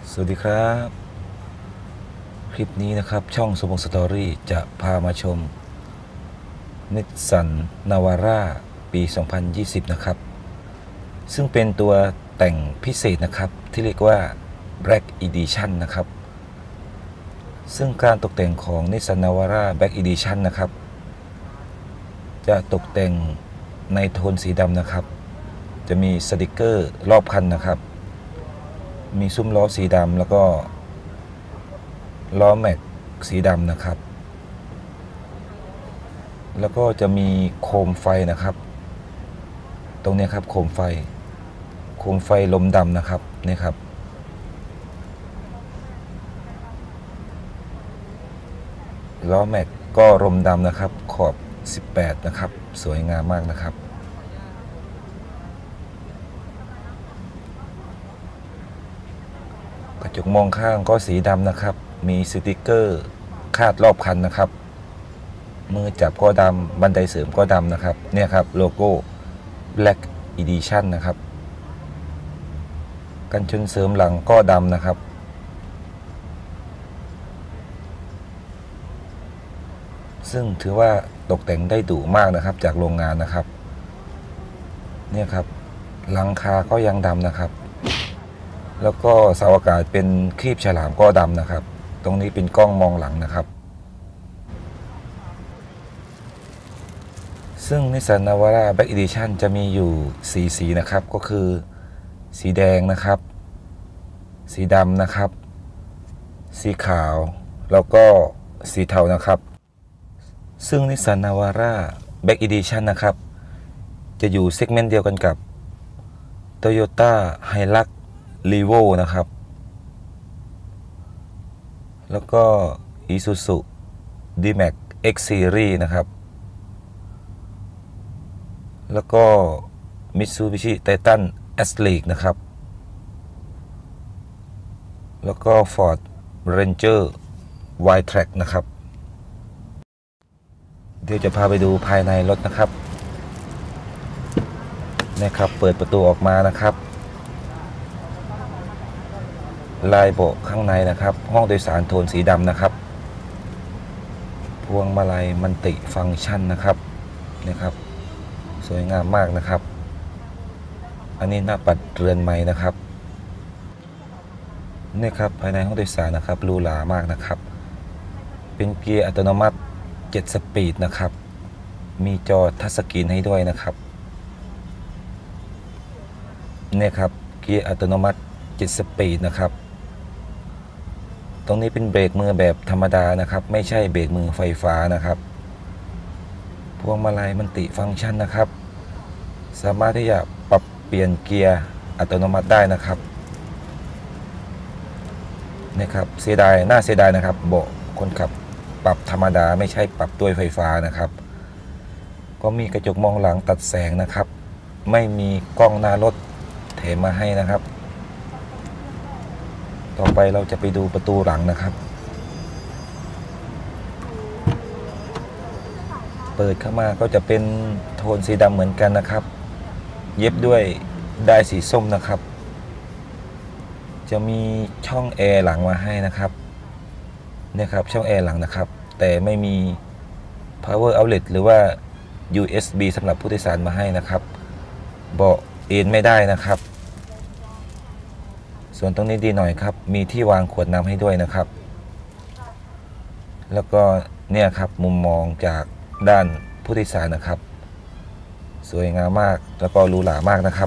สวัสดีครับคลิปนี้นะครับช่องสมองสตอรี่จะพามาชมนิสสันนาวาร่าปี 2020 นะครับซึ่งเป็นตัวแต่งพิเศษนะครับที่เรียกว่า Black Edition นะครับซึ่งการตกแต่งของนิสสันนาวาร่า Black Edition นะครับจะตกแต่งในโทนสีดำนะครับจะมีสติกเกอร์รอบคันนะครับมีซุ้มล้อสีดำแล้วก็ล้อแม็กสีดำนะครับแล้วก็จะมีโคมไฟนะครับตรงนี้ครับโคมไฟลมดำนะครับนี่ครับล้อแม็กก็ลมดำนะครับขอบ18นะครับสวยงามมากนะครับกระจกมองข้างก็สีดำนะครับมีสติกเกอร์คาดรอบคันนะครับมือจับก็ดำบันไดเสริมก็ดำนะครับเนี่ยครับโลโก้ Black Edition นะครับกันชนเสริมหลังก็ดำนะครับซึ่งถือว่าตกแต่งได้ดุมากนะครับจากโรงงานนะครับเนี่ยครับหลังคาก็ยังดำนะครับแล้วก็เสาอากาศเป็นครีบฉลามก็ดำนะครับตรงนี้เป็นกล้องมองหลังนะครับซึ่ง Nissan Navara Black Edition จะมีอยู่4สีนะครับก็คือสีแดงนะครับสีดำนะครับสีขาวแล้วก็สีเทานะครับซึ่ง Nissan Navara Black Edition นะครับจะอยู่เซกเมนต์เดียวกันกับ Toyota Hilux Revo นะครับแล้วก็ Isuzu D-Max X Series นะครับแล้วก็ Mitsubishi Titan X-League นะครับแล้วก็ Ford Ranger Wildtrak นะครับเดี๋ยวจะพาไปดูภายในรถนะครับนะครับเปิดประตูออกมานะครับลายเบาะข้างในนะครับห้องโดยสารโทนสีดำนะครับพวงมาลัยมัลติฟังก์ชันนะครับนะครับสวยงามมากนะครับอันนี้หน้าปัดเรือนไม้นะครับนี่ครับภายในห้องโดยสารนะครับหรูหรามากนะครับเป็นเกียร์อัตโนมัติ7สปีดนะครับมีจอทัชสกรีนให้ด้วยนะครับเนี่ยครับเกียร์อัตโนมัติ7สปีดนะครับตรงนี้เป็นเบรกมือแบบธรรมดานะครับไม่ใช่เบรกมือไฟฟ้านะครับพวงมาลัยมัลติฟังก์ชันนะครับสามารถที่จะปรับเปลี่ยนเกียร์อัตโนมัติได้นะครับนี่ครับเสียดายน่าเสียดายนะครับเบาะคนขับปรับธรรมดาไม่ใช่ปรับด้วยไฟฟ้านะครับก็มีกระจกมองหลังตัดแสงนะครับไม่มีกล้องหน้ารถแถมมาให้นะครับต่อไปเราจะไปดูประตูหลังนะครับเปิดเข้ามาก็จะเป็นโทนสีดำเหมือนกันนะครับเย็บด้วยด้ายสีส้มนะครับจะมีช่องแอร์หลังมาให้นะครับเนี่ยครับช่องแอร์หลังนะครับแต่ไม่มี power outlet หรือว่า USB สำหรับผู้โดยสารมาให้นะครับเบาะเอนไม่ได้นะครับส่วนตรงนี้ดีหน่อยครับมีที่วางขวดน้ำให้ด้วยนะครับแล้วก็เนี่ยครับมุมมองจากด้านผู้โดยสารนะครับสวยงามมากแล้วก็หรูหรามากนะครับ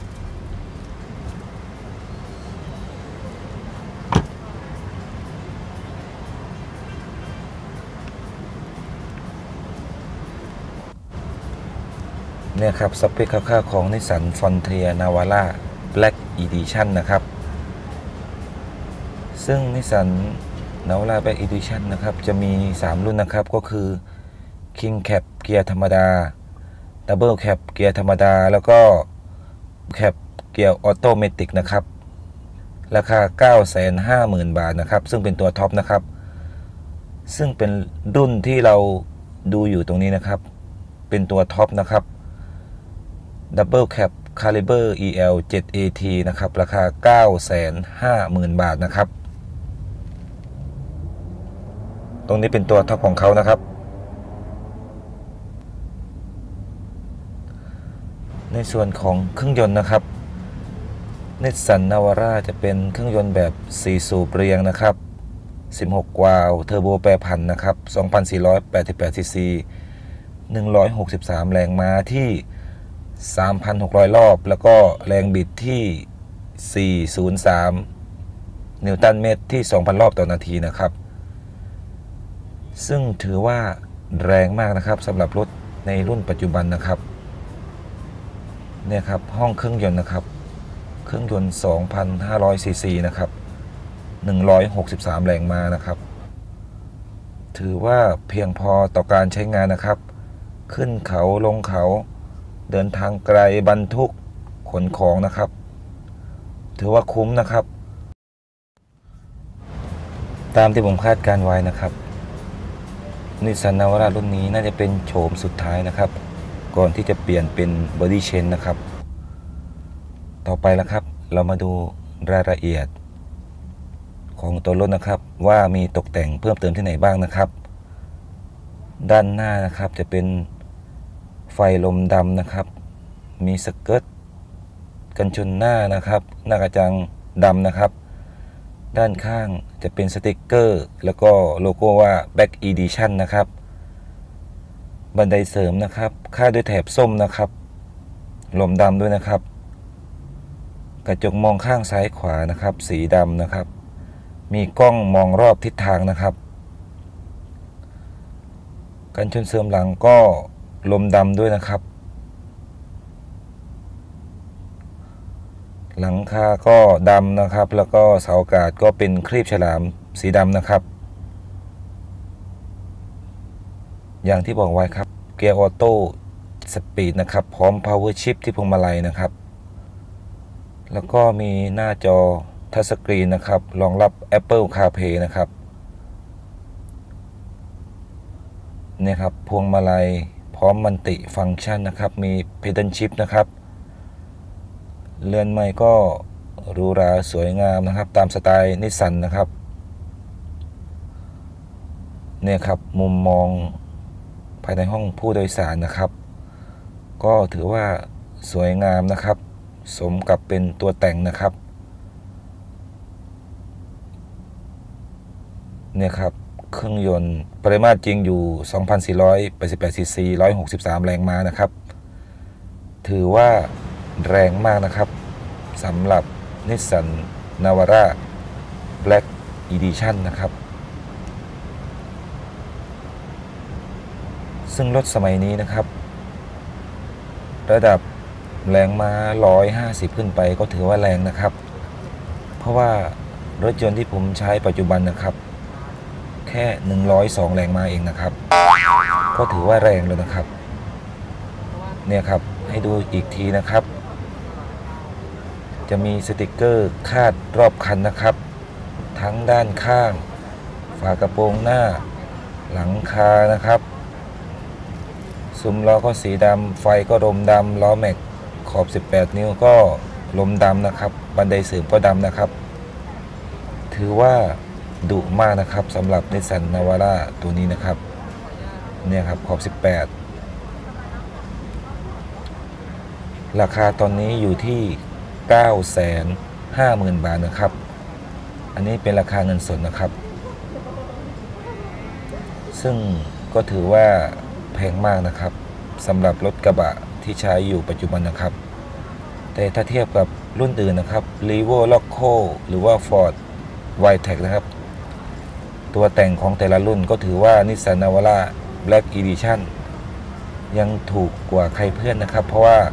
เนี่ยครับสเปคคร่าวๆของ Nissan Frontier Navara Black Edition นะครับซึ่ง Nissan Navara Black Edition นะครับจะมี3รุ่นนะครับก็คือ King Cab เกียร์ธรรมดา Double Cab เกียร์ธรรมดาแล้วก็ Cab เกียร์ออโตเมติกนะครับราคา 950,000 บาทนะครับซึ่งเป็นตัวท็อปนะครับซึ่งเป็นรุ่นที่เราดูอยู่ตรงนี้นะครับเป็นตัวท็อปนะครับDouble Cab Caliber EL 7AT นะครับราคา 950,000 บาทนะครับตรงนี้เป็นตัวท็อปของเขานะครับในส่วนของเครื่องยนต์นะครับNissan Navara จะเป็นเครื่องยนต์แบบ4สูบเรียงนะครับ16วาล์วเทอร์โบแปรผันนะครับ2,488 ซีซี163 แรงม้าที่ 3,600 รอบแล้วก็แรงบิดที่403นิวตันเมตรที่ 2,000 รอบต่อนาทีนะครับซึ่งถือว่าแรงมากนะครับสำหรับรถในรุ่นปัจจุบันนะครับเนี่ยครับห้องเครื่องยนต์นะครับเครื่องยนต์ 2,500 ซีซีนะครับ163 แรงม้านะครับถือว่าเพียงพอต่อการใช้งานนะครับขึ้นเขาลงเขาเดินทางไกลบรรทุกขนของนะครับถือว่าคุ้มนะครับตามที่ผมคาดการไว้นะครับNissan Navara รุ่นนี้น่าจะเป็นโฉมสุดท้ายนะครับก่อนที่จะเปลี่ยนเป็น Body Change นะครับต่อไปแล้วครับเรามาดูรายละเอียดของตัวรถนะครับว่ามีตกแต่งเพิ่มเติมที่ไหนบ้างนะครับด้านหน้านะครับจะเป็นไฟลมดำนะครับมีสเกิร์ตกันชนหน้านะครับหน้ากระจังดำนะครับด้านข้างจะเป็นสติกเกอร์แล้วก็โลโก้ว่า Black Edition นะครับบันไดเสริมนะครับค่าด้วยแถบส้มนะครับลมดำด้วยนะครับกระจกมองข้างซ้ายขวานะครับสีดำนะครับมีกล้องมองรอบทิศทางนะครับกันชนเสริมหลังก็ลมดำด้วยนะครับหลังคาก็ดำนะครับแล้วก็เสาอากาศก็เป็นครีบฉลามสีดำนะครับอย่างที่บอกไว้ครับเกียร์ออโต้สปีดนะครับพร้อม power shift ที่พวงมาลัยนะครับแล้วก็มีหน้าจอทัชสกรีนนะครับรองรับ Apple CarPlay นะครับเนี่ยครับพวงมาลัยพร้อมมัลติฟังก์ชันนะครับมี Pedal Shift นะครับเรือนไม้ก็หรูหราสวยงามนะครับตามสไตล์นิสสันนะครับเนี่ยครับมุมมองภายในห้องผู้โดยสารนะครับก็ถือว่าสวยงามนะครับสมกับเป็นตัวแต่งนะครับเนี่ยครับเครื่องยนต์ปริมาตรจริงอยู่ 2,488 ซีซี163 แรงม้านะครับถือว่าแรงมากนะครับสำหรับ Nissan Navara Black Edition นะครับซึ่งรถสมัยนี้นะครับระดับแรงม้า150ขึ้นไปก็ถือว่าแรงนะครับเพราะว่ารถยนต์ที่ผมใช้ปัจจุบันนะครับแค่102แรงม้าเองนะครับก็ถือว่าแรงเลยนะครับเนี่ยครับให้ดูอีกทีนะครับจะมีสติกเกอร์คาดรอบคันนะครับทั้งด้านข้างฝากระโปรงหน้าหลังคานะครับซุ้มล้อก็สีดำไฟก็ลมดำล้อแม็กขอบ18นิ้วก็ลมดำนะครับบันไดเสริมก็ดำนะครับถือว่าดุมากนะครับสำหรับ Nissan Navara ตัวนี้นะครับเนี่ยครับขอบ18ราคาตอนนี้อยู่ที่ 950,000 บาทนะครับอันนี้เป็นราคาเงินสดนะครับซึ่งก็ถือว่าแพงมากนะครับสำหรับรถกระบะที่ใช้อยู่ปัจจุบันนะครับแต่ถ้าเทียบกับรุ่นอื่นนะครับ Levo Loco หรือว่า Ford Wildtrak นะครับตัวแต่งของแต่ละรุ่นก็ถือว่า Nissan Navara Black Edition ยังถูกกว่าใครเพื่อนนะครับเพราะว่า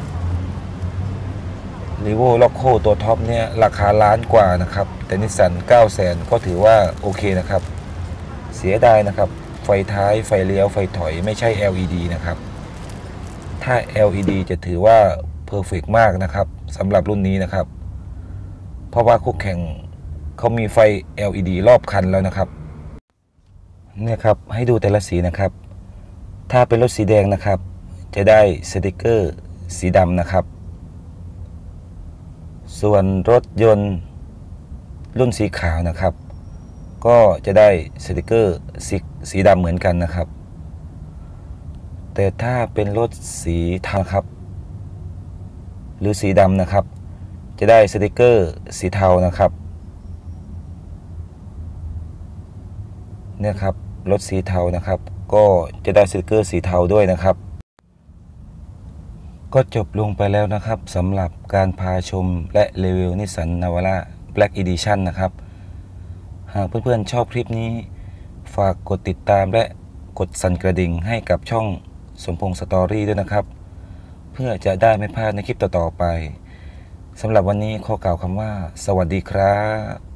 Levo Loco ตัวท็อปเนี่ยราคาล้านกว่านะครับแต่ Nissan 900,000 ก็ถือว่าโอเคนะครับเสียดายนะครับไฟท้ายไฟเลี้ยวไฟถอยไม่ใช่ LED นะครับถ้า LED จะถือว่าเพอร์เฟกต์มากนะครับสำหรับรุ่นนี้นะครับเพราะว่าคู่แข่งเขามีไฟ LED รอบคันแล้วนะครับเนี่ยครับให้ดูแต่ละสีนะครับถ้าเป็นรถสีแดงนะครับจะได้สติกเกอร์สีดำนะครับส่วนรถยนต์รุ่นสีขาวนะครับก็จะได้สติกเกอร์สีดำเหมือนกันนะครับแต่ถ้าเป็นรถสีเทาครับหรือสีดำนะครับจะได้สติกเกอร์สีเทานะครับเนี่ยครับรถสีเทานะครับก็จะได้สติกเกอร์สีเทาด้วยนะครับก็จบลงไปแล้วนะครับสำหรับการพาชมและรีวิวนิสสันนาวาร่า Black Edition นะครับหากเพื่อนๆชอบคลิปนี้ฝากกดติดตามและกดสั่นกระดิ่งให้กับช่องสมพงษ์สตอรี่ด้วยนะครับเพื่อจะได้ไม่พลาดในคลิปต่อๆไปสำหรับวันนี้ขอกล่าวคำว่าสวัสดีครับ